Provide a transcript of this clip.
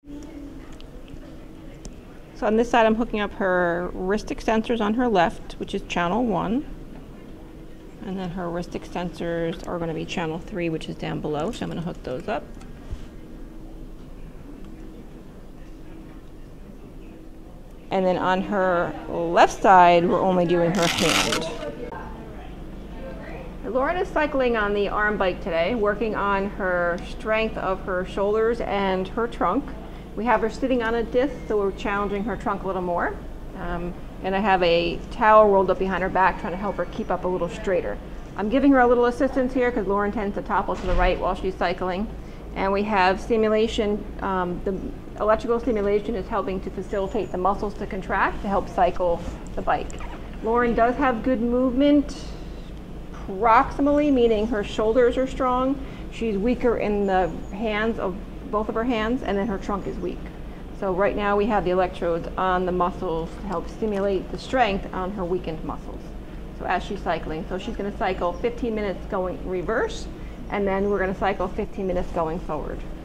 So on this side, I'm hooking up her wrist extensors on her left, which is channel 1. And then her wrist extensors are going to be channel 3, which is down below. So I'm going to hook those up. And then on her left side, we're only doing her hand. Lauren is cycling on the arm bike today, working on her strength of her shoulders and her trunk. We have her sitting on a disc, so we're challenging her trunk a little more. And I have a towel rolled up behind her back, trying to help her keep up a little straighter. I'm giving her a little assistance here because Lauren tends to topple to the right while she's cycling. And we have stimulation. The electrical stimulation is helping to facilitate the muscles to contract to help cycle the bike. Lauren does have good movement proximally, meaning her shoulders are strong. She's weaker in the hands of both of her hands, and then her trunk is weak. So right now we have the electrodes on the muscles to help stimulate the strength on her weakened muscles. So as she's cycling, so she's going to cycle 15 minutes going reverse, and then we're going to cycle 15 minutes going forward.